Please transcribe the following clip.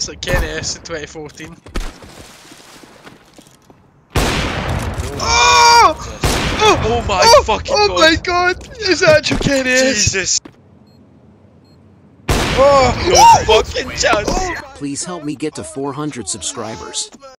It's like KNS in 2014. Oh! Oh my fucking god! Oh my god! Is that actual KNS? Jesus! Oh! No fucking chance! Please help me get to 400 subscribers.